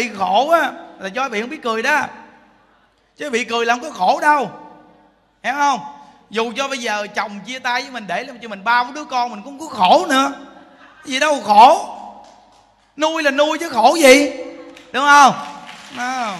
Bị khổ á là do Bị không biết cười đó, chứ Bị cười là không có khổ đâu, hiểu không? Dù cho bây giờ chồng chia tay với mình để cho mình 3 đứa con, mình cũng có khổ nữa, gì đâu khổ. Nuôi là nuôi chứ khổ gì, đúng không? Đó.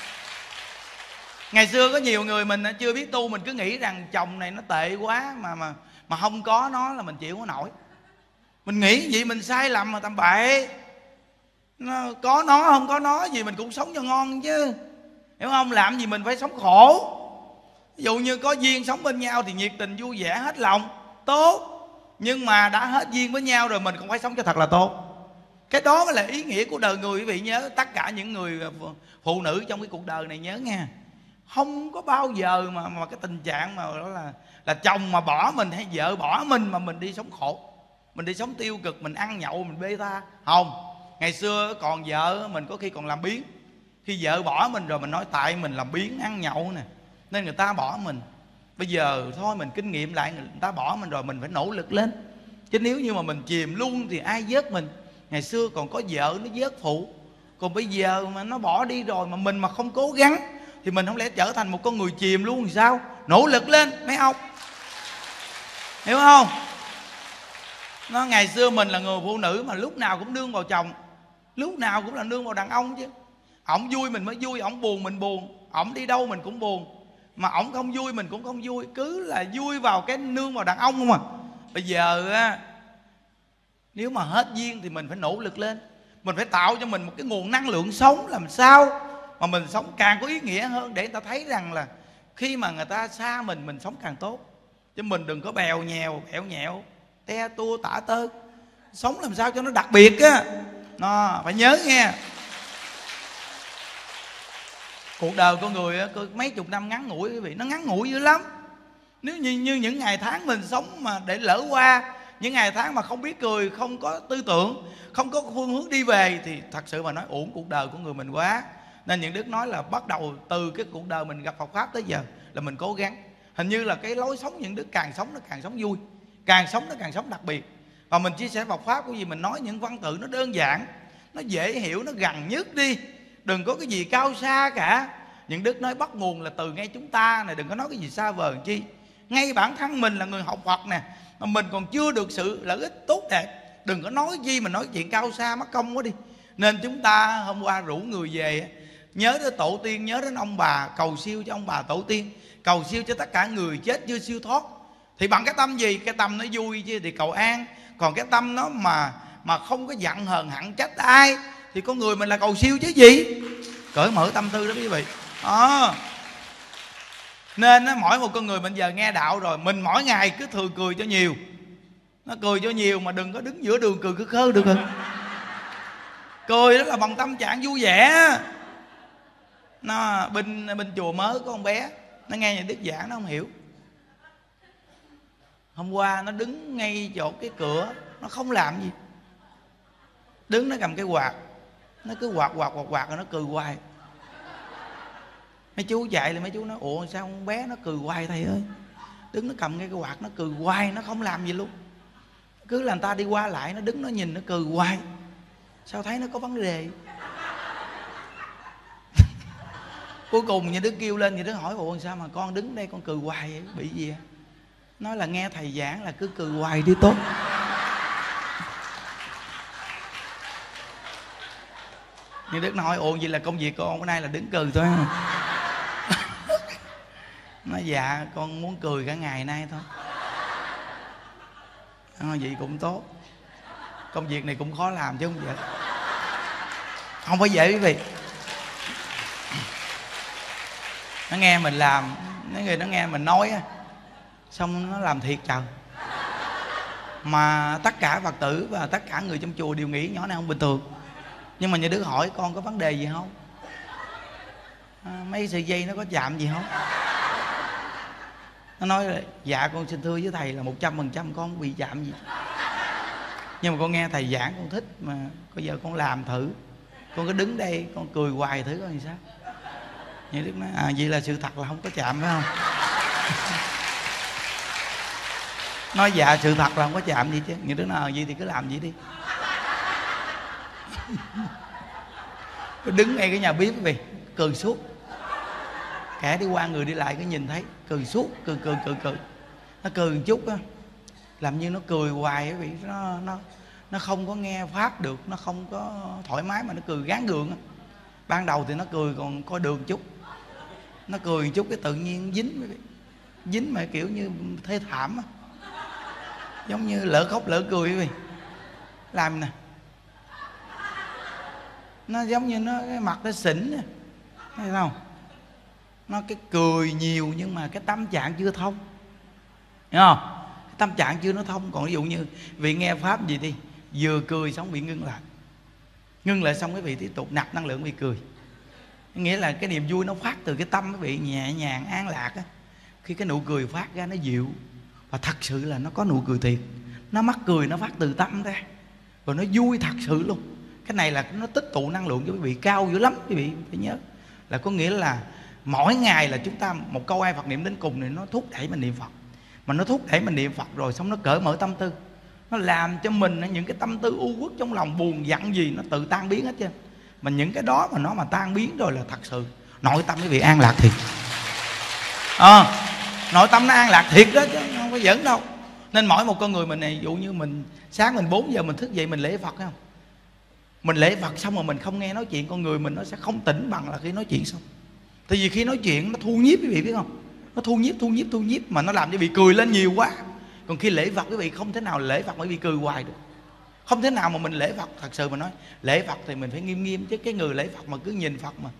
Ngày xưa có nhiều người mình chưa biết tu, mình cứ nghĩ rằng chồng này nó tệ quá, mà không có nó là mình chịu không nổi. Mình nghĩ vậy mình sai lầm mà tầm bậy. Có nó không có nó gì mình cũng sống cho ngon chứ, hiểu không? Làm gì mình phải sống khổ. Ví dụ như có duyên sống bên nhau thì nhiệt tình vui vẻ hết lòng, tốt. Nhưng mà đã hết duyên với nhau rồi mình cũng phải sống cho thật là tốt. Cái đó mới là ý nghĩa của đời người. Quý vị nhớ, tất cả những người phụ nữ trong cái cuộc đời này nhớ nha, không có bao giờ mà cái tình trạng mà đó là chồng mà bỏ mình hay vợ bỏ mình mà mình đi sống khổ, mình đi sống tiêu cực, mình ăn nhậu, mình bê tha. Không. Ngày xưa còn vợ mình có khi còn làm biếng. Khi vợ bỏ mình rồi mình nói tại mình làm biếng ăn nhậu nè nên người ta bỏ mình. Bây giờ thôi mình kinh nghiệm lại, người ta bỏ mình rồi mình phải nỗ lực lên. Chứ nếu như mà mình chìm luôn thì ai vớt mình. Ngày xưa còn có vợ nó vớt phụ, còn bây giờ mà nó bỏ đi rồi mà mình mà không cố gắng thì mình không lẽ trở thành một con người chìm luôn thì sao? Nỗ lực lên mấy ông, hiểu không? Nó ngày xưa mình là người phụ nữ mà lúc nào cũng nương vào chồng, lúc nào cũng là nương vào đàn ông chứ. Ổng vui mình mới vui, ổng buồn mình buồn, ổng đi đâu mình cũng buồn, mà ổng không vui mình cũng không vui, cứ là vui vào cái nương vào đàn ông không à. Bây giờ á, nếu mà hết duyên thì mình phải nỗ lực lên, mình phải tạo cho mình một cái nguồn năng lượng sống, làm sao mà mình sống càng có ý nghĩa hơn, để người ta thấy rằng là khi mà người ta xa mình sống càng tốt. Chứ mình đừng có bèo nhẹo te tua tả tơ, sống làm sao cho nó đặc biệt á. Nó phải nhớ nghe, cuộc đời con người á, mấy chục năm ngắn ngủi quý vị, nó ngắn ngủi dữ lắm. Nếu như những ngày tháng mình sống mà để lỡ qua, những ngày tháng mà không biết cười, không có tư tưởng, không có phương hướng đi về thì thật sự mà nói uổng cuộc đời của người mình quá. Nên những Đức nói là bắt đầu từ cái cuộc đời mình gặp Phật Pháp tới giờ là mình cố gắng. Hình như là cái lối sống những Đức càng sống nó càng sống vui, càng sống nó càng sống đặc biệt. Và mình chia sẻ Phật Pháp của gì mình nói những văn tự nó đơn giản, nó dễ hiểu, nó gần nhất đi. Đừng có cái gì cao xa cả. Những Đức nói bắt nguồn là từ ngay chúng ta này, đừng có nói cái gì xa vời chi. Ngay bản thân mình là người học Phật nè, mà mình còn chưa được sự lợi ích tốt đẹp, đừng có nói gì mà nói chuyện cao xa mất công quá đi. Nên chúng ta hôm qua rủ người về nhớ đến tổ tiên, nhớ đến ông bà, cầu siêu cho ông bà tổ tiên, cầu siêu cho tất cả người chết chưa siêu thoát. Thì bằng cái tâm gì? Cái tâm nó vui chứ thì cầu an. Còn cái tâm nó mà không có giận hờn hận trách ai thì con người mình là cầu siêu chứ gì. Cởi mở tâm tư đó quý vị. Nên mỗi một con người mình giờ nghe đạo rồi, mình mỗi ngày cứ thường cười cho nhiều. Nó cười cho nhiều mà đừng có đứng giữa đường cười cứ khơ được không? Cười đó là bằng tâm trạng vui vẻ. Nó bên chùa mới có con bé, nó nghe nhà Đức giảng nó không hiểu. Hôm qua nó đứng ngay chỗ cái cửa, nó không làm gì, đứng nó cầm cái quạt, nó cứ quạt rồi nó cười hoài. Mấy chú chạy lên, mấy chú nói ủa sao con bé nó cười hoài thầy ơi. Đứng nó cầm cái quạt nó cười hoài, nó không làm gì luôn. Cứ là người ta đi qua lại nó đứng nó nhìn nó cười hoài. Sao thấy nó có vấn đề. Cuối cùng nhà Đức kêu lên, nhà Đức hỏi ủa sao mà con đứng đây con cười hoài vậy? Bị gì vậy? Nói là nghe thầy giảng là cứ cười hoài đi tốt. Nhà Đức nói ủa vậy là công việc của con bữa nay là đứng cười thôi. Nói dạ con muốn cười cả ngày nay thôi. Vậy cũng tốt. Công việc này cũng khó làm chứ không dễ. Không phải dễ quý vị. Nó nghe mình làm, nó nghe mình nói á, xong nó làm thiệt trời. Mà tất cả Phật tử và tất cả người trong chùa đều nghĩ nhỏ này không bình thường. Nhưng mà nhà Đức hỏi con có vấn đề gì không? Mấy sợi dây nó có chạm gì không? Nó nói là dạ con xin thưa với thầy là 100% con không bị chạm gì. Nhưng mà con nghe thầy giảng con thích mà bây giờ con làm thử. Con cứ đứng đây con cười hoài thử coi làm sao. Nhà Đức nói vậy là sự thật là không có chạm phải không? Nói dạ sự thật là không có chạm gì chứ. Nhà Đức nói vậy thì cứ làm vậy đi. Nó đứng ngay cái nhà bếp quý vị, cười suốt. Kẻ đi qua người đi lại cứ nhìn thấy cười suốt, cười. Nó cười một chút á, làm như nó cười hoài quý vị, nó không có nghe pháp được, nó không có thoải mái mà nó cười gán gượng á. Ban đầu thì nó cười còn coi đường chút, nó cười một chút cái tự nhiên dính quý vị, dính mà kiểu như thê thảm á, giống như lỡ khóc lỡ cười quý vị. Làm nè, nó giống như nó cái mặt nó xỉn, thấy không? Nó cái cười nhiều nhưng mà cái tâm trạng chưa thông, hiểu không? Cái tâm trạng chưa nó thông. Còn ví dụ như vị nghe pháp gì đi, vừa cười xong bị ngưng lại xong cái vị tiếp tục nạp năng lượng bị cười. Nghĩa là cái niềm vui nó phát từ cái tâm, cái vị nhẹ nhàng an lạc á. Khi cái nụ cười phát ra nó dịu, và thật sự là nó có nụ cười thiệt, nó mắc cười nó phát từ tâm ra, rồi nó vui thật sự luôn. Cái này là nó tích tụ năng lượng cho quý vị cao dữ lắm. Quý vị phải nhớ là có nghĩa là mỗi ngày là chúng ta một câu ai Phật niệm đến cùng này nó thúc đẩy mình niệm Phật. Mà nó thúc đẩy mình niệm Phật rồi xong nó cởi mở tâm tư, nó làm cho mình những cái tâm tư u uất trong lòng buồn giận gì nó tự tan biến hết trơn. Mà những cái đó mà nó mà tan biến rồi là thật sự nội tâm quý vị an lạc thiệt. Nội tâm nó an lạc thiệt đó chứ không có giỡn đâu. Nên mỗi một con người mình này, ví dụ như mình sáng mình 4 giờ mình thức dậy mình lễ Phật không? Mình lễ Phật xong rồi mình không nghe nói chuyện, con người mình nó sẽ không tỉnh bằng là khi nói chuyện xong. Tại vì khi nói chuyện nó thu nhiếp quý vị biết không? Nó thu nhiếp mà nó làm cho bị cười lên nhiều quá. Còn khi lễ Phật quý vị không thể nào lễ Phật mà bị cười hoài được. Không thể nào mà mình lễ Phật thật sự mà nói lễ Phật thì mình phải nghiêm chứ. Cái người lễ Phật mà cứ nhìn Phật mà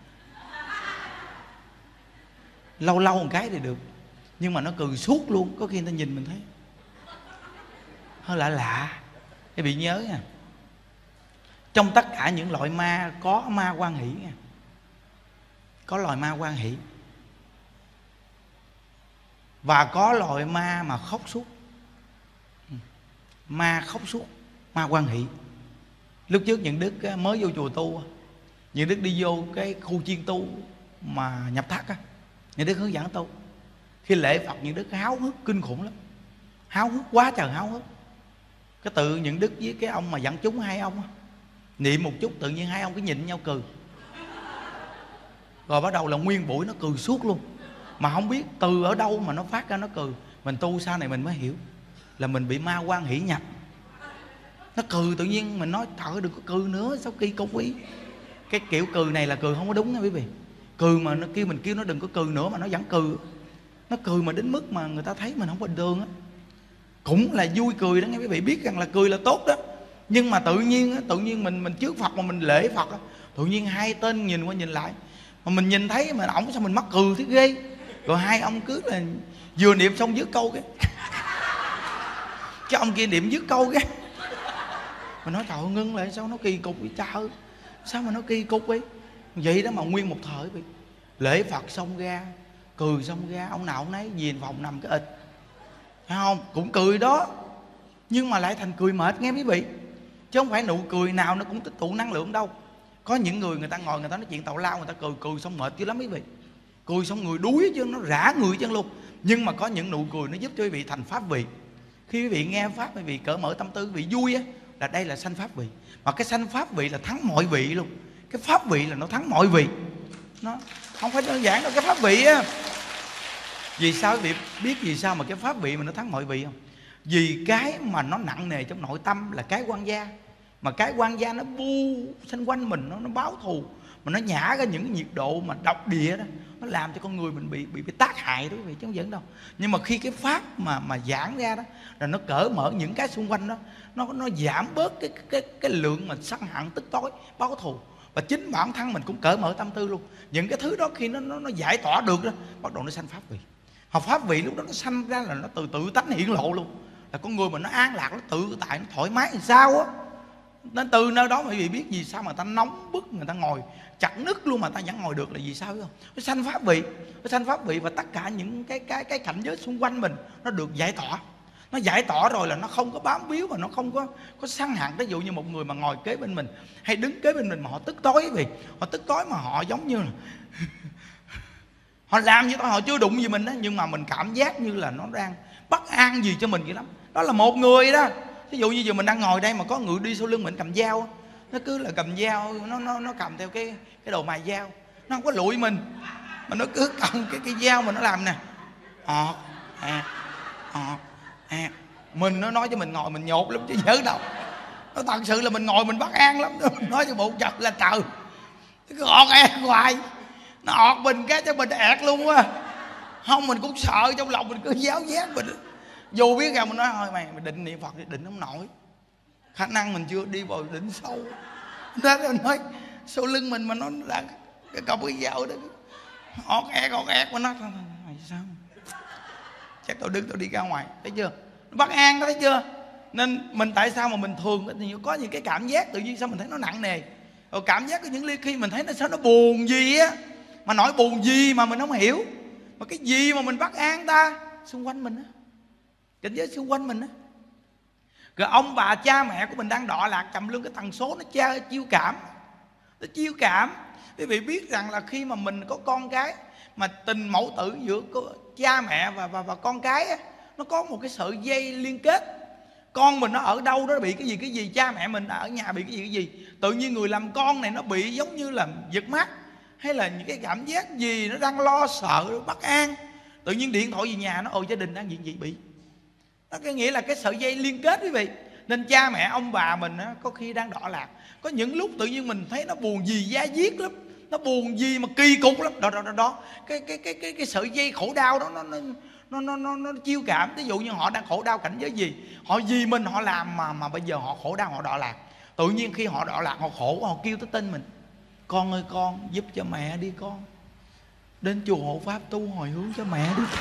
lâu một cái thì được, nhưng mà nó cười suốt luôn, có khi người ta nhìn mình thấy hơi lạ. Để bị nhớ nha, trong tất cả những loại ma có ma hoan hỷ nha. Có loài ma hoan hỷ và có loại ma mà khóc suốt. Ma khóc suốt, ma hoan hỷ. Lúc trước những đức mới vô chùa tu, những đức đi vô cái khu chiên tu mà nhập thất á, những đức hướng dẫn tu. Khi lễ Phật những đức háo hức kinh khủng lắm, háo hức quá trời háo hức. Cái tự những đức với cái ông mà dẫn chúng, hai ông á, niệm một chút tự nhiên hai ông cứ nhìn nhau cười. Rồi bắt đầu là nguyên buổi nó cười suốt luôn, mà không biết từ ở đâu mà nó phát ra nó cười. Mình tu sau này mình mới hiểu là mình bị ma hoan hỷ nhập. Nó cười tự nhiên mình nói trời ơi đừng có cười nữa, sao kỳ cục ý. Cái kiểu cười này là cười không có đúng nha quý vị. Cười mà nó kêu mình kêu nó đừng có cười nữa mà nó vẫn cười. Nó cười mà đến mức mà người ta thấy mình không bình thường á. Cũng là vui cười đó nghe quý vị, biết rằng là cười là tốt đó. Nhưng mà tự nhiên mình trước Phật mà mình lễ Phật đó, tự nhiên hai tên nhìn qua nhìn lại mà mình nhìn thấy mà ổng sao mình mắc cười thế ghê. Rồi hai ông cứ là vừa niệm xong dứt câu cái ông kia niệm dứt câu cái mình nói trời ơi ngưng lại, sao nó kỳ cục vậy trời, sao mà nó kỳ cục vậy. Vậy đó mà nguyên một thời vậy. Lễ Phật xong ra, cười xong ra, ông nào ông nấy về phòng nằm cái ịch, phải không? Cũng cười đó, nhưng mà lại thành cười mệt nghe quý vị. Chứ không phải nụ cười nào nó cũng tích tụ năng lượng đâu. Có những người ta ngồi người ta nói chuyện tào lao, người ta cười xong mệt dữ lắm quý vị. Cười xong người đuối chứ, nó rã người chân luôn. Nhưng mà có những nụ cười nó giúp cho quý vị thành pháp vị. Khi quý vị nghe pháp, quý vị cởi mở tâm tư, quý vị vui á, là đây là sanh pháp vị. Mà cái sanh pháp vị là thắng mọi vị luôn. Cái pháp vị là nó thắng mọi vị. Nó không phải đơn giản đâu cái pháp vị á. Vì sao quý vị biết vì sao mà cái pháp vị mà nó thắng mọi vị không? Vì cái mà nó nặng nề trong nội tâm là cái quan gia. Mà cái quan gia nó bu xung quanh mình, nó báo thù, mà nó nhả ra những cái nhiệt độ mà độc địa đó, nó làm cho con người mình bị tác hại đó quý vị, chứ không dẫn đâu. Nhưng mà khi cái pháp mà giãn ra đó là nó cởi mở những cái xung quanh đó, nó giảm bớt cái lượng mà sân hận tức tối báo thù. Và chính bản thân mình cũng cởi mở tâm tư luôn. Những cái thứ đó khi nó giải tỏa được đó, bắt đầu nó sanh pháp vị. Học pháp vị lúc đó nó sanh ra là nó tự tánh hiển lộ luôn. Là con người mà nó an lạc, nó tự tại, nó thoải mái làm sao á. Nên từ nơi đó quý vị biết vì sao mà người ta nóng bức, người ta ngồi chặt nứt luôn mà ta vẫn ngồi được là vì sao biết không? Nó sanh pháp vị, nó sanh pháp vị và tất cả những cái cảnh giới xung quanh mình nó được giải tỏa. Nó giải tỏa rồi là nó không có bám víu và nó không có sân hận. Ví dụ như một người mà ngồi kế bên mình hay đứng kế bên mình mà họ tức tối vì họ tức tối mà họ giống như là họ làm như họ chưa đụng gì mình đó, nhưng mà mình cảm giác như là nó đang bất an gì cho mình vậy lắm. Đó là một người đó. Ví dụ như giờ mình đang ngồi đây mà có người đi sau lưng mình cầm dao, Nó cứ là cầm dao, nó cầm theo cái đồ mài dao, nó không có lụi mình, mà nó cứ cầm cái dao mà nó làm nè, ọt mình. Nó nói cho mình ngồi mình nhột lắm chứ giỡn đâu. Nó thật sự là mình ngồi mình bất an lắm. Mình nói cho bộ chật là trời, nó cứ ọt ẹt hoài, nó ọt mình cái cho mình ẹt luôn á. Không, mình cũng sợ, trong lòng mình cứ giáo giác mình. Dù biết rằng mình nói thôi mày định niệm Phật thì định không nổi, khả năng mình chưa đi vào đỉnh sâu. Đó nó nói sau lưng mình mà nó là cái cọc cái dao đó, ọt ẹt mà nó mày sao chắc tao đứng tao đi ra ngoài, thấy chưa, nó bất an đó, thấy chưa. Nên mình tại sao mà mình thường có những cái cảm giác tự nhiên sao mình thấy nó nặng nề, rồi cảm giác có những khi mình thấy nó sao nó buồn gì á, mà nỗi buồn gì mà mình không hiểu, mà cái gì mà mình bất an ta xung quanh mình á, cảnh giới xung quanh mình á. Rồi ông bà cha mẹ của mình đang đọa lạc trầm luân, cái tần số nó chiêu cảm. Quý vị biết rằng là khi mà mình có con cái, mà tình mẫu tử giữa cha mẹ và con cái á, nó có một cái sợi dây liên kết. Con mình nó ở đâu đó bị cái gì, cha mẹ mình ở nhà bị cái gì, tự nhiên người làm con này nó bị giống như là giật mắt, hay là những cái cảm giác gì nó đang lo sợ bất an, tự nhiên điện thoại về nhà nó gia đình đang chuyện gì bị. Đó cái nghĩa là cái sợi dây liên kết quý vị. Nên cha mẹ ông bà mình á, có khi đang đọa lạc, có những lúc tự nhiên mình thấy nó buồn gì da diết lắm, nó buồn gì mà kỳ cục lắm. Đó cái sợi dây khổ đau đó nó chiêu cảm. Ví dụ như họ đang khổ đau cảnh giới gì, họ vì mình họ làm mà bây giờ họ khổ đau, họ đọa lạc. Tự nhiên khi họ đọa lạc, họ khổ, họ kêu tới tên mình: con ơi con giúp cho mẹ đi, con đến chùa hộ pháp tu hồi hướng cho mẹ đi.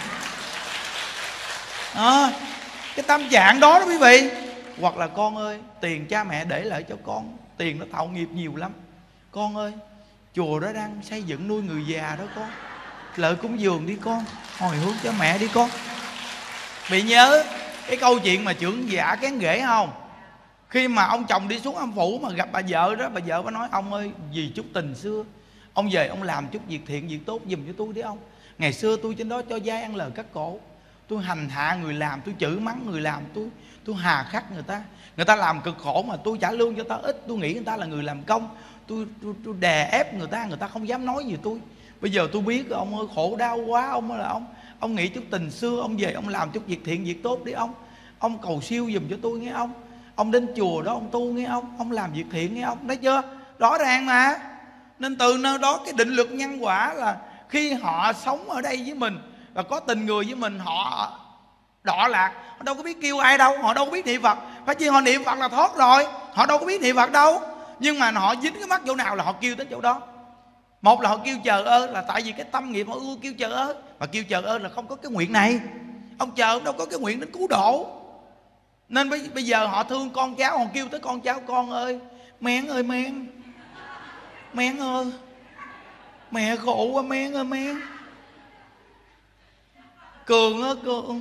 Cái tâm trạng đó quý vị. Hoặc là con ơi tiền cha mẹ để lại cho con, tiền nó tạo nghiệp nhiều lắm, con ơi chùa đó đang xây dựng nuôi người già đó con, lợi cúng dường đi con, hồi hướng cho mẹ đi con. Bị nhớ cái câu chuyện mà trưởng giả Kén Ghế không? Khi mà ông chồng đi xuống âm phủ mà gặp bà vợ đó, bà vợ có nói: ông ơi vì chút tình xưa, ông về ông làm chút việc thiện việc tốt giùm cho tôi đi ông. Ngày xưa tôi trên đó cho dai ăn lời cắt cổ, tôi hành hạ người làm, tôi chửi mắng người làm, tôi hà khắc người ta làm cực khổ mà tôi trả lương cho ta ít, tôi nghĩ người ta là người làm công, tôi đè ép người ta không dám nói gì tôi. Bây giờ tôi biết ông ơi khổ đau quá, ông là ông nghĩ chút tình xưa, ông về ông làm chút việc thiện việc tốt đi ông cầu siêu giùm cho tôi nghe ông đến chùa đó ông tu nghe ông làm việc thiện nghe ông, thấy chưa, rõ ràng mà. Nên từ nơi đó cái định luật nhân quả là khi họ sống ở đây với mình và có tình người với mình, họ đọa lạc, họ đâu có biết kêu ai đâu, họ đâu có biết niệm Phật, phải chi họ niệm Phật là thoát rồi, họ đâu có biết niệm Phật đâu. Nhưng mà họ dính cái mắt chỗ nào là họ kêu đến chỗ đó. Một là họ kêu chờ ơ, là tại vì cái tâm nghiệp họ ưa kêu chờ ơ, mà kêu chờ ơ là không có cái nguyện này, ông chờ ông đâu có cái nguyện đến cứu độ. Nên bây giờ họ thương con cháu, họ kêu tới con cháu: con ơi men ơi men ơi, mẹ khổ quá men ơi men, Cường ơi Cường,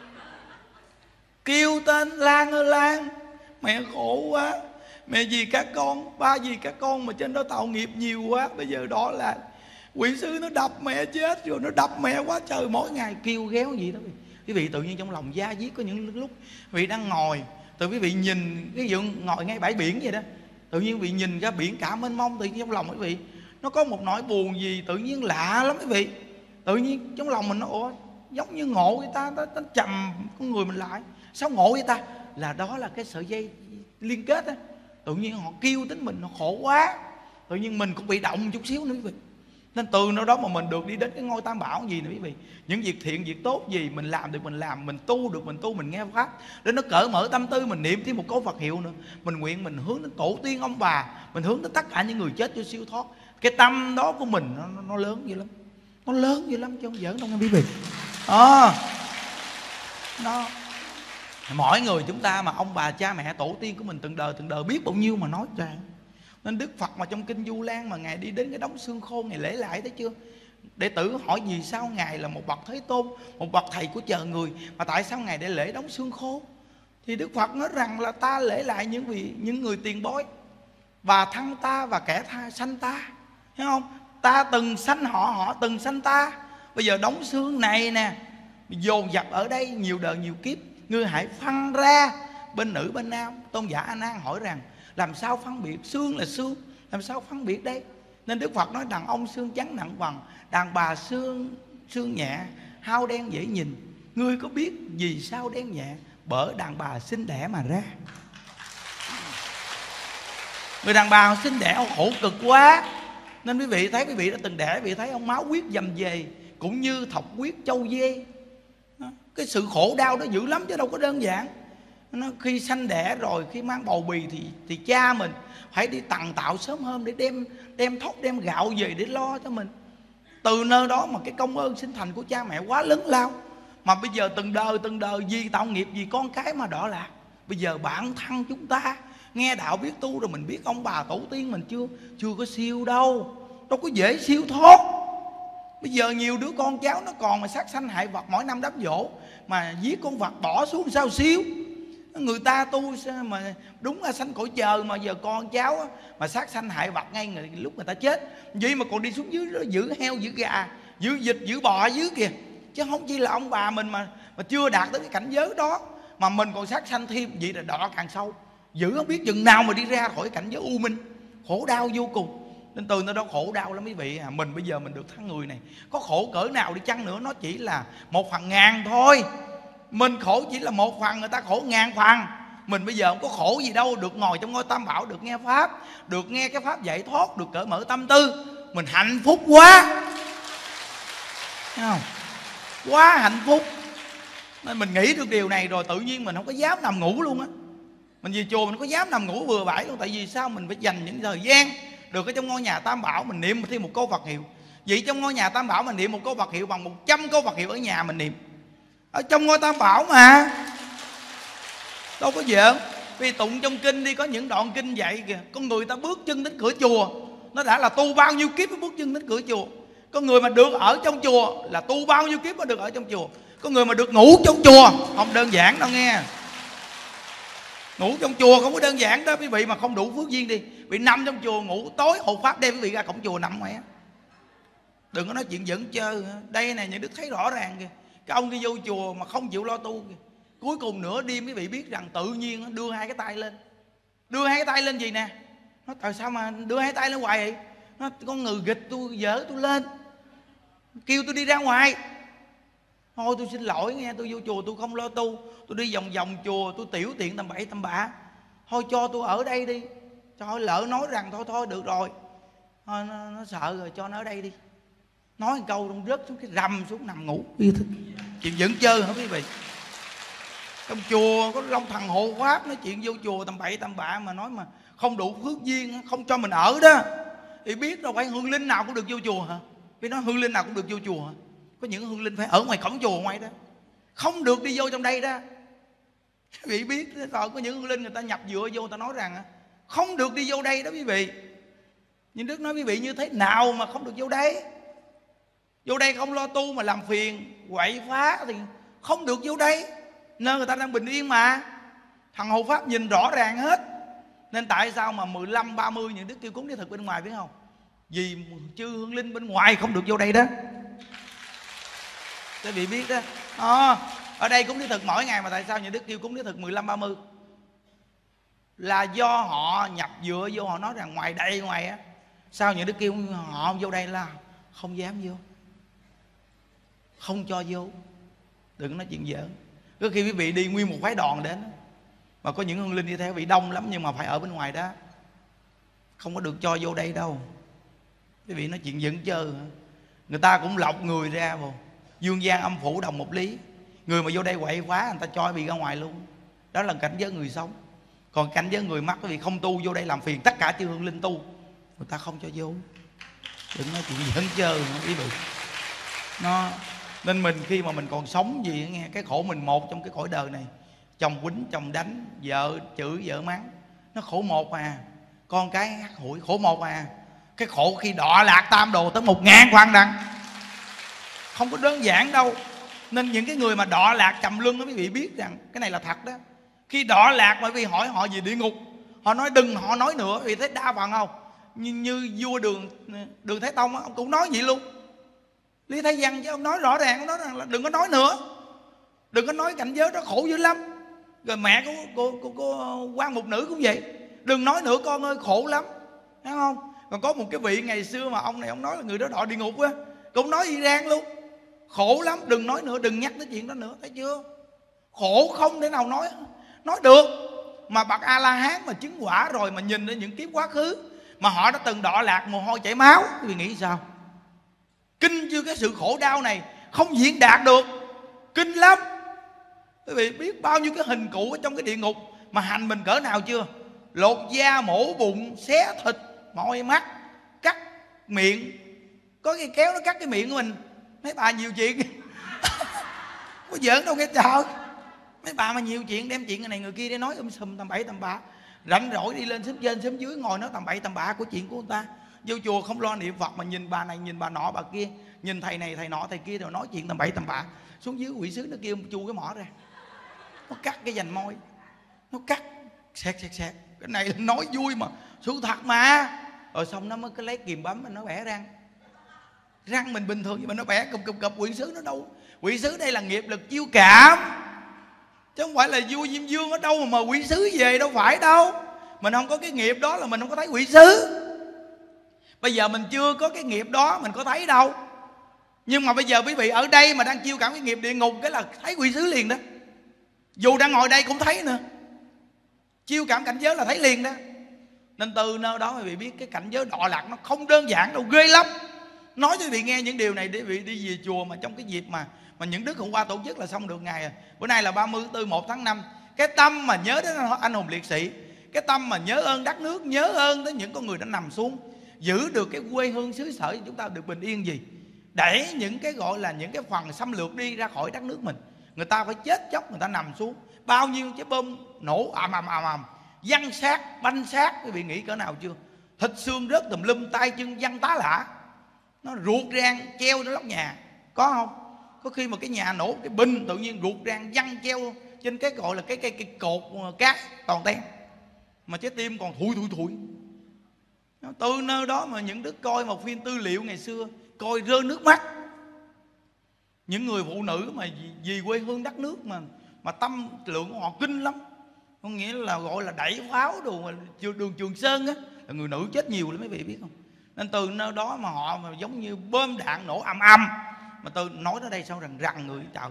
kêu tên Lan ơi Lan, mẹ khổ quá, mẹ vì các con, ba vì các con mà trên đó tạo nghiệp nhiều quá, bây giờ đó là quỷ sứ nó đập mẹ chết rồi, nó đập mẹ quá trời, mỗi ngày kêu ghéo gì đó. Quý vị tự nhiên trong lòng da diết. Có những lúc quý vị đang ngồi, từ quý vị nhìn cái vụ ngồi ngay bãi biển vậy đó, tự nhiên quý vị nhìn ra biển cả mênh mông, tự nhiên trong lòng quý vị nó có một nỗi buồn gì tự nhiên lạ lắm quý vị. Tự nhiên trong lòng mình nó giống như ngộ người ta, nó chầm con người mình lại. Sao ngộ vậy ta? Là đó là cái sợi dây liên kết á. Tự nhiên họ kêu đến mình, nó khổ quá, tự nhiên mình cũng bị động chút xíu nữa quý vị. Nên từ nơi đó mà mình được đi đến cái ngôi Tam Bảo gì nè quý vị. Những việc thiện việc tốt gì mình làm được mình làm, mình tu được mình tu, mình nghe pháp để nó cởi mở tâm tư, mình niệm thêm một câu Phật hiệu nữa, mình nguyện mình hướng đến tổ tiên ông bà, mình hướng đến tất cả những người chết cho siêu thoát. Cái tâm đó của mình nó lớn dữ lắm, nó lớn dữ lắm chứ không giỡn đâu nghe quý vị. Nó mỗi người chúng ta mà ông bà cha mẹ tổ tiên của mình từng đời biết bao nhiêu mà nói tràn. Nên Đức Phật mà trong kinh Du Lan mà Ngài đi đến cái đống xương khô, Ngài lễ lại, thấy chưa? Đệ tử hỏi vì sao Ngài là một bậc Thế Tôn, một bậc thầy của trời người, mà tại sao Ngài để lễ đống xương khô? Thì Đức Phật nói rằng là ta lễ lại những người tiền bối, và thân ta và kẻ sanh ta, thấy không? Ta từng sanh họ, họ từng sanh ta. Bây giờ đống xương này nè dồn dập ở đây nhiều đời nhiều kiếp, ngươi hãy phân ra bên nữ bên nam. Tôn giả A Nan hỏi rằng làm sao phân biệt? Xương là xương, làm sao phân biệt đây? Nên Đức Phật nói đàn ông xương trắng nặng vằn, đàn bà xương nhẹ hao đen dễ nhìn. Ngươi có biết vì sao đen nhẹ? Bởi đàn bà sinh đẻ mà ra. Người đàn bà sinh đẻ khổ cực quá. Nên quý vị thấy, quý vị đã từng đẻ, quý vị thấy ông máu huyết dầm về, cũng như thọc huyết trâu dê. Cái sự khổ đau nó dữ lắm chứ đâu có đơn giản. Nó khi sanh đẻ rồi, khi mang bầu bì thì cha mình phải đi tằn tạo sớm hôm để đem thóc đem gạo về để lo cho mình. Từ nơi đó mà cái công ơn sinh thành của cha mẹ quá lớn lao. Mà bây giờ từng đời vì tạo nghiệp, vì con cái mà đọa lạc. Bây giờ bản thân chúng ta nghe đạo biết tu rồi, mình biết ông bà tổ tiên mình chưa có siêu đâu, đâu có dễ siêu thoát. Bây giờ nhiều đứa con cháu nó còn mà sát sanh hại vật, mỗi năm đám giỗ mà giết con vật bỏ xuống sao siêu. Người ta tu mà đúng là sanh cõi trời, mà giờ con cháu mà sát sanh hại vật ngay lúc người ta chết, vậy mà còn đi xuống dưới đó giữ heo, giữ gà, giữ vịt, giữ bò dưới kìa. Chứ không chỉ là ông bà mình mà chưa đạt tới cái cảnh giới đó, mà mình còn sát sanh thêm, vậy là đọa càng sâu. Giữ không biết chừng nào mà đi ra khỏi cảnh giới u minh, khổ đau vô cùng. Nên từ nơi đó khổ đau lắm quý vị. Mình bây giờ mình được thân người này, có khổ cỡ nào đi chăng nữa, nó chỉ là 1/1000 thôi. Mình khổ chỉ là 1 phần, người ta khổ 1000 phần. Mình bây giờ không có khổ gì đâu, được ngồi trong ngôi Tam Bảo, được nghe Pháp, được nghe cái Pháp giải thoát, được cởi mở tâm tư. Mình hạnh phúc quá, thấy không? Quá hạnh phúc. Nên mình nghĩ được điều này rồi tự nhiên mình không có dám nằm ngủ luôn á. Mình về chùa mình không có dám nằm ngủ bừa bãi luôn. Tại vì sao? Mình phải dành những thời gian được ở trong ngôi nhà Tam Bảo, mình niệm thêm một câu Phật hiệu. Vậy trong ngôi nhà Tam Bảo mình niệm một câu Phật hiệu bằng 100 câu Phật hiệu ở nhà mình niệm. Ở trong ngôi Tam Bảo mà đâu có giỡn. Vì tụng trong kinh đi, có những đoạn kinh dạy kìa, con người ta bước chân đến cửa chùa nó đã là tu bao nhiêu kiếp mới bước chân đến cửa chùa. Con người mà được ở trong chùa là tu bao nhiêu kiếp mới được ở trong chùa. Con người mà được ngủ trong chùa không đơn giản đâu nghe. Ngủ trong chùa không có đơn giản đó quý vị, mà không đủ phước duyên đi bị nằm trong chùa ngủ, tối hộ pháp đem quý vị ra cổng chùa nằm mẹ. Đừng có nói chuyện giỡn chơi. Đây này những đức thấy rõ ràng kìa, cái ông đi vô chùa mà không chịu lo tu kìa, cuối cùng nửa đêm quý vị biết rằng tự nhiên đưa 2 cái tay lên. Đưa 2 cái tay lên gì nè? Nó tại sao mà đưa 2 tay lên hoài vậy? Nó con người nghịch tôi, dở tôi lên, kêu tôi đi ra ngoài. Thôi tôi xin lỗi nghe, tôi vô chùa tôi không lo tu, tôi đi vòng vòng chùa, tôi tiểu tiện tầm bậy tầm bạ. Thôi cho tôi ở đây đi. Trời, lỡ nói rằng thôi được rồi, thôi, nó sợ rồi, cho nó ở đây đi. Nói một câu trong rớt xuống cái rầm xuống nằm ngủ. Chuyện giỡn chơi hả quý vị? Trong chùa có Long Thần hộ pháp nói chuyện vô chùa tầm bậy tầm bạ mà nói mà không đủ phước duyên không cho mình ở đó. Thì biết đâu phải hương linh nào cũng được vô chùa hả? Vì nói hương linh nào cũng được vô chùa hả? Có những hương linh phải ở ngoài cổng chùa ngoài đó, không được đi vô trong đây đó. Quý vị biết rồi, có những hương linh người ta nhập dựa vô, người ta nói rằng không được đi vô đây đó quý vị. Nhưng Đức nói quý vị như thế nào mà không được vô đây? Vô đây không lo tu mà làm phiền quậy phá thì không được vô đây. Nơi người ta đang bình yên mà. Thằng hộ pháp nhìn rõ ràng hết. Nên tại sao mà 15-30 những đức kêu cúng đế thực bên ngoài biết không? Vì chư hương linh bên ngoài không được vô đây đó. Quý vị biết đó. Ở đây cúng đế thực mỗi ngày mà tại sao những đức kêu cúng đế thực 15-30? Là do họ nhập dựa vô, họ nói rằng ngoài đây ngoài á. Sao những đức kêu họ không vô đây là không dám vô, không cho vô. Đừng nói chuyện giỡn. Có khi quý vị đi nguyên một phái đoàn đến mà có những hương linh đi theo vị đông lắm, nhưng mà phải ở bên ngoài đó, không có được cho vô đây đâu. Quý vị nói chuyện giỡn chơi. Người ta cũng lọc người ra vô dương gian âm phủ đồng một lý. Người mà vô đây quậy phá người ta cho bị ra ngoài luôn. Đó là cảnh giới người sống. Còn cảnh giới người mắc quý vị không tu vô đây làm phiền tất cả chư hương linh tu, người ta không cho vô. Đừng nói chuyện giỡn chơi quý vị. Nên mình khi mà mình còn sống gì nghe, cái khổ mình một trong cái cõi đời này. Chồng quýnh, chồng đánh, vợ chửi, vợ mắng, nó khổ một à. Con cái hắt hủi khổ một à. Cái khổ khi đọa lạc tam đồ tới 1000 khoan đặng, không có đơn giản đâu. Nên những cái người mà đọa lạc trầm luân đó quý vị biết rằng cái này là thật đó. Khi đọa lạc bởi vì hỏi họ về địa ngục, họ nói đừng họ nói nữa. Vì thấy đa phần không, như vua Đường Thái Tông ông cũng nói vậy luôn. Lý Thái Văn chứ ông nói rõ ràng, ông nói rằng là đừng có nói nữa, đừng có nói cảnh giới đó khổ dữ lắm. Rồi mẹ của quan mục nữ cũng vậy, Đừng nói nữa con ơi, khổ lắm, thấy không? Còn có một cái vị ngày xưa mà ông này ông nói là người đó đọa địa ngục á, cũng nói y rang luôn, khổ lắm, đừng nói nữa, đừng nhắc tới chuyện đó nữa, thấy chưa? Khổ không thể nào nói được. Mà bậc A La Hán mà chứng quả rồi mà nhìn đến những kiếp quá khứ mà họ đã từng đọa lạc mồ hôi chảy máu, quý vị nghĩ sao? Kinh chưa? Cái sự khổ đau này không diễn đạt được, kinh lắm. Quý vị biết bao nhiêu cái hình cụ ở trong cái địa ngục mà hành mình cỡ nào chưa? Lột da, mổ bụng, xé thịt, moi mắt, cắt miệng, có cái kéo nó cắt cái miệng của mình. Mấy bà nhiều chuyện có giỡn đâu nghe trời. Mấy bà mà nhiều chuyện đem chuyện người này người kia để nói sùm tầm bậy tầm bạ, rảnh rỗi đi lên xóm trên xóm dưới ngồi nói tầm bậy tầm bạ của chuyện của người ta. Vô chùa không lo niệm Phật mà nhìn bà này nhìn bà nọ bà kia, nhìn thầy này thầy nọ thầy kia rồi nói chuyện tầm bậy tầm bạ. Xuống dưới quỷ sứ nó kêu chu cái mỏ ra, nó cắt cái vành môi, nó cắt xẹt. Cái này nói vui mà sự thật mà. Rồi xong nó mới cái lấy kìm bấm nó bẻ răng mình bình thường nhưng mà nó bẻ cụp. Quỷ sứ nó đâu, quỷ sứ đây là nghiệp lực chiêu cảm chứ không phải là vua Diêm Vương ở đâu mà quỷ sứ về, đâu phải đâu. Mình không có cái nghiệp đó là mình không có thấy quỷ sứ. Bây giờ mình chưa có cái nghiệp đó mình có thấy đâu. Nhưng mà bây giờ quý vị ở đây mà đang chiêu cảm cái nghiệp địa ngục cái là thấy quỷ sứ liền đó. Dù đang ngồi đây cũng thấy nữa, chiêu cảm cảnh giới là thấy liền đó. Nên từ nơi đó quý vị biết cái cảnh giới đọa lạc nó không đơn giản đâu, ghê lắm. Nói cho quý vị nghe những điều này để quý vị đi về chùa mà trong cái dịp mà những đức hôm qua tổ chức là xong được ngày rồi. Bữa nay là 34 1 tháng 5. Cái tâm mà nhớ đến anh hùng liệt sĩ, cái tâm mà nhớ ơn đất nước, nhớ ơn tới những con người đã nằm xuống, giữ được cái quê hương xứ sở chúng ta được bình yên gì, để những cái gọi là những cái phần xâm lược đi ra khỏi đất nước mình. Người ta phải chết chóc, người ta nằm xuống, bao nhiêu trái bom nổ ầm ầm, văng xác banh xác, quý vị nghĩ cỡ nào chưa? Thịt xương rớt tùm lum, tay chân văng tá lả, nó ruột rang treo trên lóc nhà, có không? Có khi mà cái nhà nổ cái binh tự nhiên ruột rang văng treo trên cái gọi là cái cột cát toàn ten, mà trái tim còn thụi. Từ nơi đó mà những đứa coi một phim tư liệu ngày xưa coi rơi nước mắt. Những người phụ nữ mà vì quê hương đất nước mà tâm lượng của họ kinh lắm. Có nghĩa là gọi là đẩy pháo đồ mà đường Trường Sơn á, là người nữ chết nhiều lắm mấy vị biết không? Nên từ nơi đó mà họ mà giống như bom đạn nổ ầm mà tôi nói tới đây sao rằn người trời.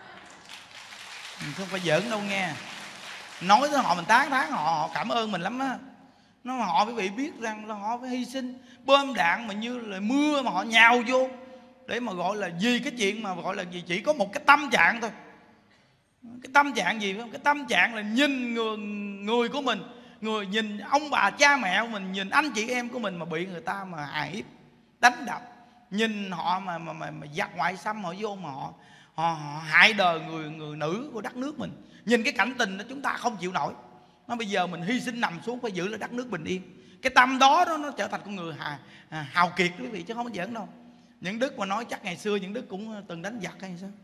Mình không phải giỡn đâu nghe. Nói tới họ mình tán thán họ cảm ơn mình lắm á. Nó mà họ quý vị biết rằng là họ phải hy sinh bom đạn mà như là mưa mà họ nhào vô để mà gọi là vì cái chuyện mà gọi là gì, chỉ có một cái tâm trạng thôi. Cái tâm trạng gì phải không? Cái tâm trạng là nhìn người của mình, người nhìn ông bà cha mẹ của mình, nhìn anh chị em của mình mà bị người ta mà hài hiếp đánh đập, nhìn họ mà giặc ngoại xâm họ vô mà họ hại đời người nữ của đất nước mình. Nhìn cái cảnh tình đó chúng ta không chịu nổi. Nó bây giờ mình hy sinh nằm xuống phải giữ là đất nước bình yên. Cái tâm đó nó trở thành con người hào kiệt quý vị chứ không có giỡn đâu. Những Đức mà nói chắc ngày xưa những Đức cũng từng đánh giặc hay sao?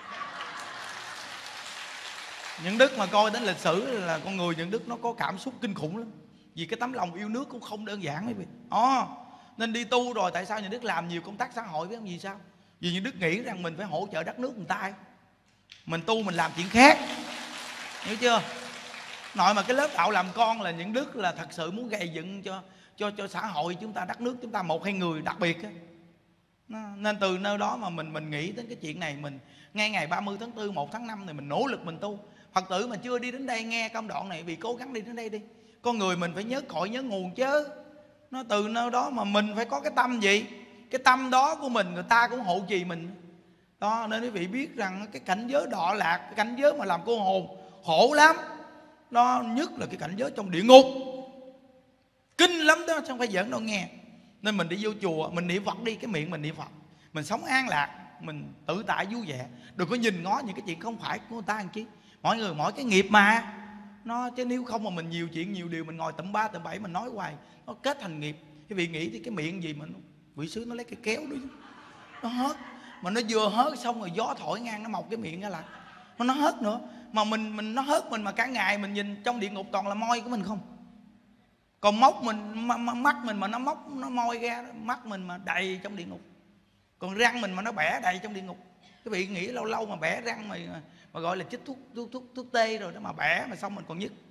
Những Đức mà coi đến lịch sử là con người những Đức nó có cảm xúc kinh khủng lắm. Vì cái tấm lòng yêu nước cũng không đơn giản quý vị. Nên đi tu rồi tại sao những Đức làm nhiều công tác xã hội biết không? Vì sao? Vì những Đức nghĩ rằng mình phải hỗ trợ đất nước người ta. Mình tu mình làm chuyện khác, hiểu chưa? Nội mà cái lớp đạo làm con là những Đức là thật sự muốn gây dựng cho xã hội chúng ta, đất nước chúng ta một hai người đặc biệt á. Nên từ nơi đó mà mình nghĩ đến cái chuyện này, mình ngay ngày 30 tháng 4 1 tháng 5 này mình nỗ lực mình tu. Phật tử mà chưa đi đến đây nghe công đoạn này vì cố gắng đi đến đây đi. Con người mình phải nhớ cội nhớ nguồn chứ. Nó từ nơi đó mà mình phải có cái tâm gì, cái tâm đó của mình người ta cũng hộ trì mình đó. Nên quý vị biết rằng cái cảnh giới đọa lạc, cái cảnh giới mà làm cô hồn khổ lắm đó, nhất là cái cảnh giới trong địa ngục kinh lắm đó, không phải giỡn đâu nghe. Nên mình đi vô chùa mình niệm Phật đi, cái miệng mình niệm Phật, mình sống an lạc, mình tự tại vui vẻ, đừng có nhìn ngó những cái chuyện không phải của người ta làm chi. Mọi người mỗi cái nghiệp mà nó, chứ nếu không mà mình nhiều chuyện nhiều điều mình ngồi tầm 3 tầm 7 mình nói hoài nó kết thành nghiệp. Quý vị nghĩ thì cái miệng gì mà quỷ sứ nó lấy cái kéo đó nó hớt, mà nó vừa hớt xong rồi gió thổi ngang nó mọc cái miệng ra lại nó hớt nữa. Mà mình nó hớt mình mà cả ngày mình nhìn trong địa ngục toàn là môi của mình không. Còn móc mình mắt mình mà nó móc nó môi ra, mắt mình mà đầy trong địa ngục. Còn răng mình mà nó bẻ đầy trong địa ngục. Quý vị nghĩ lâu lâu mà bẻ răng mà gọi là chích thuốc tê rồi đó mà bẻ mà xong mình còn nhức.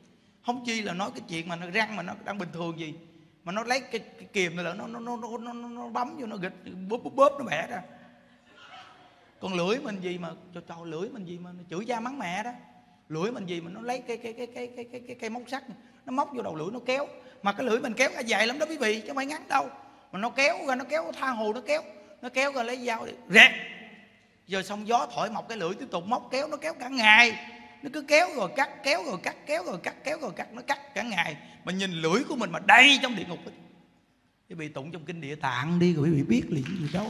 Không chi là nói cái chuyện mà nó răng mà nó đang bình thường gì, mà nó lấy cái kìm này là nó bấm vô, nó gịch bóp nó bẻ ra. Còn lưỡi mình gì mà cho lưỡi mình gì mà nó chửi cha mắng mẹ đó. Lưỡi mình gì mà nó lấy cái móc sắt này, nó móc vô đầu lưỡi nó kéo. Mà cái lưỡi mình kéo ra dài lắm đó quý vị, chứ không phải ngắn đâu. Mà nó kéo ra, nó kéo tha hồ, nó kéo ra lấy dao rẹt. Giờ xong gió thổi mọc cái lưỡi tiếp tục móc kéo, nó kéo cả ngày. Nó cứ kéo rồi cắt, kéo rồi cắt, kéo rồi cắt, kéo rồi cắt, nó cắt cả ngày. Mà nhìn lưỡi của mình mà đầy trong địa ngục ấy. Quý vị tụng trong kinh Địa Tạng đi rồi quý vị biết liền gì đâu.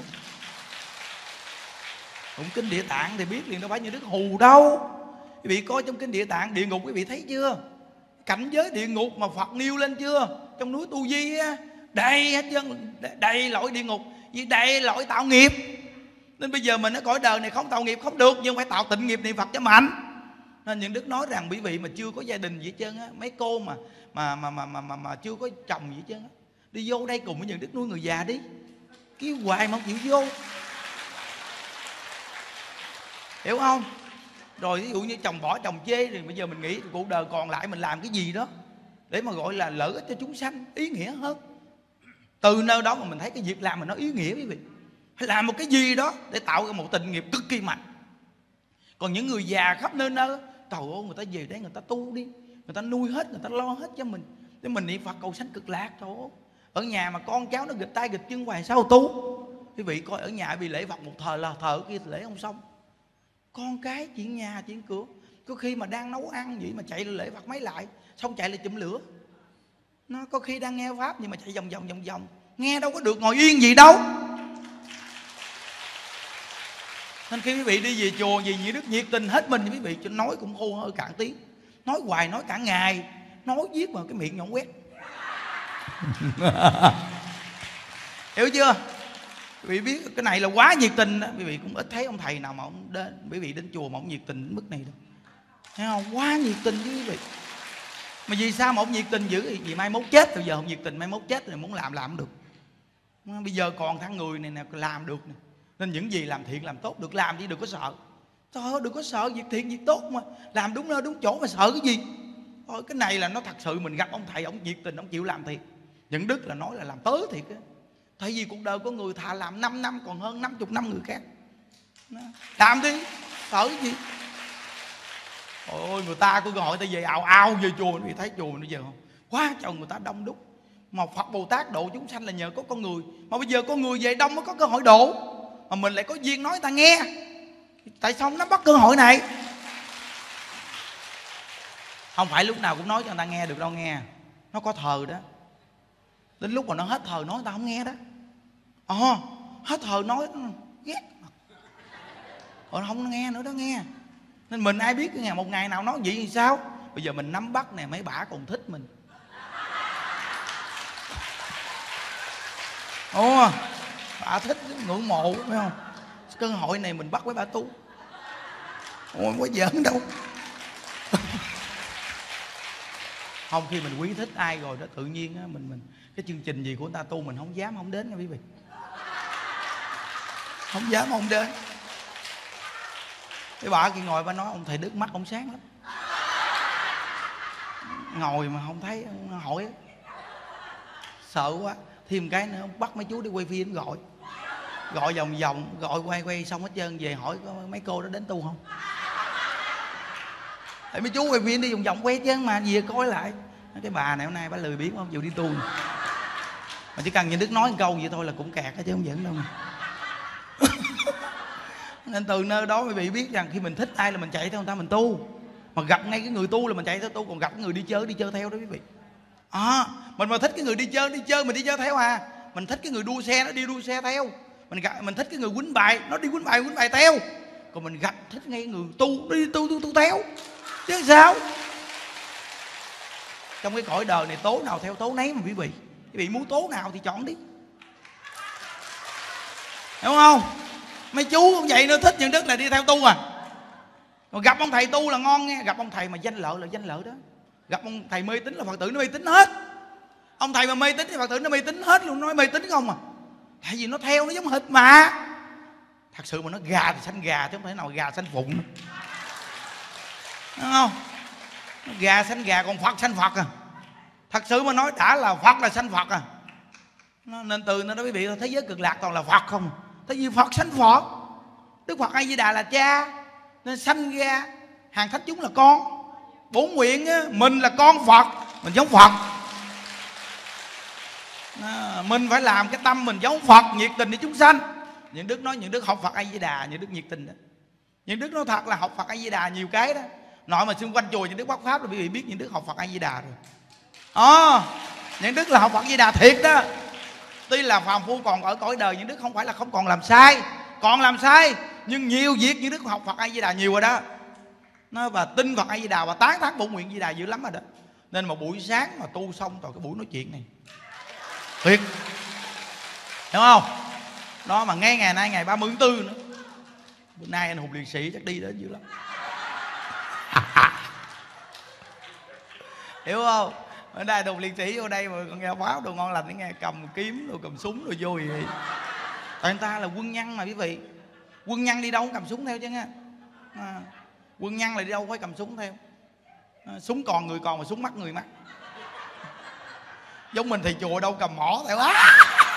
Tụng kinh Địa Tạng thì biết liền, đâu phải như Đức Hù đâu. Quý vị coi trong kinh Địa Tạng địa ngục quý vị thấy chưa? Cảnh giới địa ngục mà Phật nêu lên chưa? Trong núi Tu Di á, đầy hết trơn, đầy loại địa ngục, vì đầy loại tạo nghiệp. Nên bây giờ mình ở cõi đời này không tạo nghiệp không được, nhưng phải tạo tịnh nghiệp niệm Phật cho mạnh. Nên những Đức nói rằng quý vị mà chưa có gia đình gì hết trơn á, mấy cô mà chưa có chồng gì hết trơn á, đi vô đây cùng với những Đức nuôi người già đi. Kêu hoài mà không chịu vô. Hiểu không? Rồi ví dụ như chồng bỏ chồng chê, thì bây giờ mình nghĩ cuộc đời còn lại mình làm cái gì đó để mà gọi là lợi ích cho chúng sanh, ý nghĩa hơn. Từ nơi đó mà mình thấy cái việc làm mà nó ý nghĩa quý vị. Phải làm một cái gì đó để tạo ra một tình nghiệp cực kỳ mạnh. Còn những người già khắp nơi nơi, trời ơi, người ta về đây người ta tu đi, người ta nuôi hết, người ta lo hết cho mình, để mình niệm Phật cầu sanh cực lạc. Trời ơi, ở nhà mà con cháu nó nghịch tay nghịch chân hoài sao tu? Quý vị coi ở nhà vì lễ Phật một thời là thờ kia lễ không xong. Con cái chuyện nhà chuyện cửa, có khi mà đang nấu ăn vậy mà chạy lễ Phật mấy lại, xong chạy lại chụm lửa. Nó có khi đang nghe pháp nhưng mà chạy vòng, nghe đâu có được ngồi yên gì đâu. Nên khi quý vị đi về chùa gì như Đức nhiệt tình hết mình, quý vị cho nói cũng hô hơi cạn tiếng, nói hoài nói cả ngày, nói viết mà cái miệng nhọn quét. Hiểu chưa? Quý vị biết cái này là quá nhiệt tình đó. Quý vị cũng ít thấy ông thầy nào mà ông đến, quý vị đến chùa mà ông nhiệt tình đến mức này đâu. Thấy không? Quá nhiệt tình với quý vị. Mà vì sao mà ông nhiệt tình dữ? Vì mai mốt chết, bây giờ ông nhiệt tình mai mốt chết rồi muốn làm không được. Bây giờ còn thằng người này nè làm được nè. Nên những gì làm thiện làm tốt được làm chứ đừng có sợ. Trời ơi, đừng có sợ việc thiện việc tốt mà làm đúng nơi đúng chỗ mà sợ cái gì. Thôi cái này là nó thật sự mình gặp ông thầy ông nhiệt tình, ông chịu làm thiệt. Những Đức là nói là làm tới thiệt á. Tại vì cuộc đời của người thà làm 5 năm còn hơn 50 năm người khác. Làm đi, sợ cái gì. Ôi người ta có cơ hội ta về ào về chùa, vì thấy chùa bây giờ không quá trời người ta đông đúc. Mà Phật Bồ Tát độ chúng sanh là nhờ có con người. Mà bây giờ con người về đông mới có cơ hội độ. Mà mình lại có duyên nói người ta nghe. Tại sao nó bắt cơ hội này? Không phải lúc nào cũng nói cho người ta nghe được đâu nghe. Nó có thời đó. Đến lúc mà nó hết thời nói người ta không nghe đó. Hết thời nói ghét. Rồi không nghe nữa đó nghe. Nên mình ai biết cái một ngày nào nói vậy thì sao? Bây giờ mình nắm bắt nè, mấy bả còn thích mình. Bả thích ngưỡng mộ phải không? Cơ hội này mình bắt với bả tu. Không có giỡn đâu. Không, khi mình quý thích ai rồi đó tự nhiên á, mình cái chương trình gì của người ta tu mình không dám không đến nha quý vị. Không dám không đến. Cái bà kia ngồi bà nói ông thầy Đức mắt ông sáng lắm. Ngồi mà không thấy hỏi sợ quá. Thêm cái nữa bắt mấy chú đi quay phim gọi vòng gọi quay xong hết trơn về hỏi có mấy cô đó đến tu không. Tại mấy chú quay phim đi vòng quay chứ mà về coi lại. Cái bà này hôm nay bà lười biếng không chịu đi tu. Mà chỉ cần như Đức nói một câu vậy thôi là cũng kẹt chứ không giỡn đâu. Nên từ nơi đó quý vị biết rằng khi mình thích ai là mình chạy theo người ta mình tu. Mà gặp ngay cái người tu là mình chạy theo tu. Còn gặp cái người đi chơi theo đó quý vị. Mình mà thích cái người đi chơi mình đi chơi theo à. Mình thích cái người đua xe nó đi đua xe theo. Mình thích cái người quýnh bài nó đi quýnh bài theo. Còn mình gặp thích ngay người tu đi tu theo. Chứ sao? Trong cái cõi đời này tố nào theo tố nấy mà quý vị muốn tố nào thì chọn đi. Hiểu không? Mấy chú cũng vậy nữa, thích những Đức là đi theo tu à. Còn gặp ông thầy tu là ngon nghe. Gặp ông thầy mà danh lợi là danh lợi đó. Gặp ông thầy mê tín là Phật tử nó mê tín hết. Ông thầy mà mê tín thì Phật tử nó mê tín hết luôn. Nói mê tín không à. Tại vì nó theo nó giống hệt mà. Thật sự mà nó gà thì sanh gà chứ không thể nào gà sanh phụng. Đúng không? Gà sanh gà còn Phật sanh Phật à. Thật sự mà nói đã là Phật là sanh Phật à. Nên từ nó đó quý vị, thế giới cực lạc toàn là Phật không. Tại vì Phật sanh Phật, Đức Phật A Di Đà là cha, nên sanh ra hàng thánh chúng là con. Bổn nguyện á, mình là con Phật, mình giống Phật. Mình phải làm cái tâm mình giống Phật, nhiệt tình để chúng sanh. Những đức nói những đức học Phật A Di Đà, những đức nhiệt tình đó. Những đức nói thật là học Phật A Di Đà nhiều cái đó. Nội mà xung quanh chùa những đức bắt pháp là quý vị biết những đức học Phật A Di Đà rồi. Những đức là học Phật A Di Đà thiệt đó. Tuy là phàm phu còn ở cõi đời, những đức không phải là không còn làm sai, còn làm sai, nhưng nhiều việc những đức học Phật A Di Đà nhiều rồi đó. Nó và tin Phật A Di Đà và tán thán bổn nguyện Di Đà dữ lắm rồi đó. Nên mà buổi sáng mà tu xong rồi cái buổi nói chuyện này tuyệt, hiểu không? Đó mà ngay ngày nay ngày 30 tháng 4 nữa. Bữa nay anh hùng liệt sĩ chắc đi đến dữ lắm. Hiểu không? Ở đây hùng liệt sĩ vô đây mà còn nghe pháo đồ ngon lành, nghe cầm kiếm rồi cầm súng rồi vô gì vậy? Tại người ta là quân nhân mà quý vị. Quân nhân đi đâu cũng cầm súng theo chứ nha. Quân nhân là đi đâu phải cầm súng theo. Súng còn người còn mà súng mắc người mắc. Giống mình thì chùa đâu cầm mỏ theo á.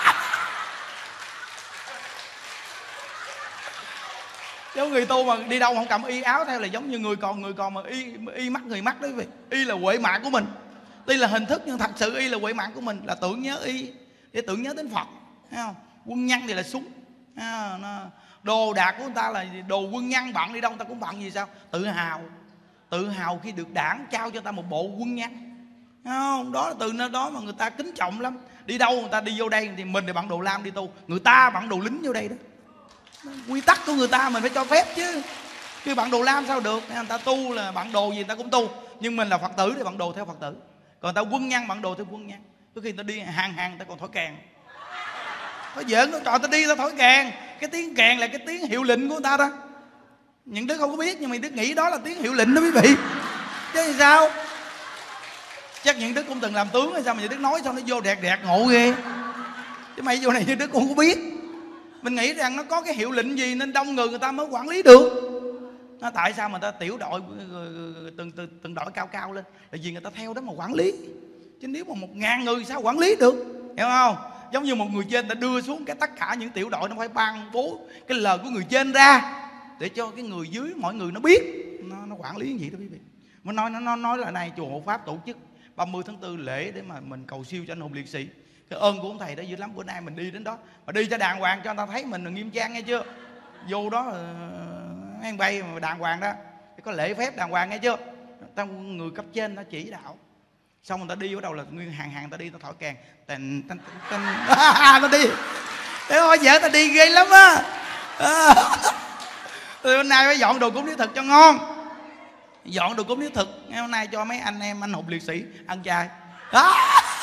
Giống người tu mà đi đâu không cầm y áo theo là giống như người còn mà y mắc người mắc đấy quý vị. Y là huệ mạng của mình. Tuy là hình thức nhưng thật sự y là huệ mạng của mình, là tưởng nhớ y để tưởng nhớ đến Phật, thấy không? Quân nhân thì là súng. Đồ đạc của người ta là đồ quân nhân, bận đi đâu người ta cũng bận. Vì sao? Tự hào khi được Đảng trao cho ta một bộ quân nhân, thấy không? Đó là từ nơi đó mà người ta kính trọng lắm. Đi đâu người ta đi vô đây thì mình thì bận đồ lam đi tu, người ta bận đồ lính vô đây đó. Quy tắc của người ta mình phải cho phép chứ. Chứ bận đồ lam sao được? Người ta tu là bận đồ gì người ta cũng tu, nhưng mình là Phật tử thì bận đồ theo Phật tử. Còn người ta quân nhân bận đồ theo quân nhân. Có khi người ta đi hàng người ta còn thổi kèn. Nó giỡn, nó trò ta đi ta thổi kèn. Cái tiếng kèn là cái tiếng hiệu lệnh của người ta đó. Những đứa không có biết nhưng mà đứa nghĩ đó là tiếng hiệu lệnh đó quý vị. Chứ thì sao? Chắc những đứa cũng từng làm tướng hay sao mà những đứa nói xong nó vô đẹt ngộ ghê. Chứ mày vô này những đứa cũng không có biết. Mình nghĩ rằng nó có cái hiệu lệnh gì nên đông người ta mới quản lý được. Tại sao mà ta tiểu đội từng đội cao lên? Là vì người ta theo đó mà quản lý. Chứ nếu mà 1000 người sao quản lý được, hiểu không? Giống như một người trên ta đưa xuống cái tất cả những tiểu đội nó phải ban bố cái lời của người trên ra để cho cái người dưới mọi người nó biết nó quản lý như vậy đó quý vị. Nó nói là này chùa Hộ Pháp tổ chức 30 tháng 4 lễ để mà mình cầu siêu cho anh hùng liệt sĩ. Cái ơn của ông thầy đó dữ lắm. Bữa nay mình đi đến đó mà đi cho đàng hoàng, cho người ta thấy mình là nghiêm trang nghe chưa. Vô đó mấy anh bay mà đàng hoàng đó, có lễ phép đàng hoàng nghe chưa. Ta người cấp trên nó chỉ đạo. Xong người ta đi bắt đầu là nguyên hàng người ta đi, ta thổi kèn nó đi. Thế thôi vợ ta đi ghê lắm á. Hôm nay phải dọn đồ cúng lý thực cho ngon. Dọn đồ cúng lý thực. Hôm nay cho mấy anh em anh hùng liệt sĩ ăn chay đó.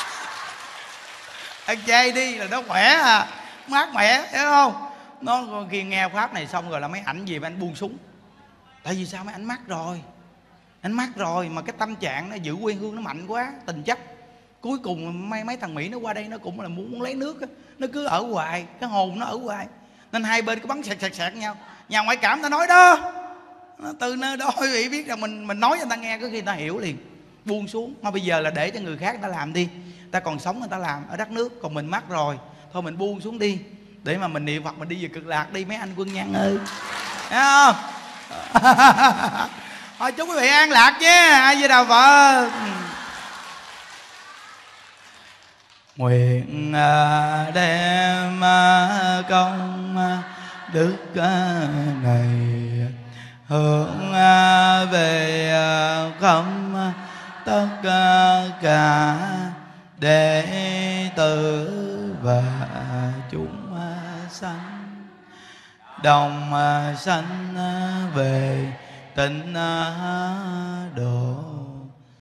Ăn chay đi là nó khỏe à, mát mẻ, hiểu không? Nó khi nghe pháp này xong rồi là mấy ảnh gì mà anh buông súng. Tại vì sao? Mấy ảnh mắc rồi mà cái tâm trạng nó giữ quê hương nó mạnh quá, tình chấp. Cuối cùng mấy thằng Mỹ nó qua đây nó cũng là muốn lấy nước á. Nó cứ ở hoài, cái hồn nó ở hoài. Nên hai bên cứ bắn sẹt nhau. Nhà ngoại cảm ta nói đó. Từ nơi đó quý vị biết rằng mình nói cho người ta nghe, có khi người ta hiểu liền. Buông xuống. Mà bây giờ là để cho người khác người ta làm đi. Ta còn sống người ta làm ở đất nước, còn mình mắc rồi. Thôi mình buông xuống đi. Để mà mình niệm Phật mình đi về cực lạc đi mấy anh quân nhân ơi. Thấy không? Thôi chúc quý vị an lạc nhé. A Di Đà Phật. Nguyện đem công đức này hướng về không tất cả đệ tử và chúng sanh, đồng sanh về tịnh độ.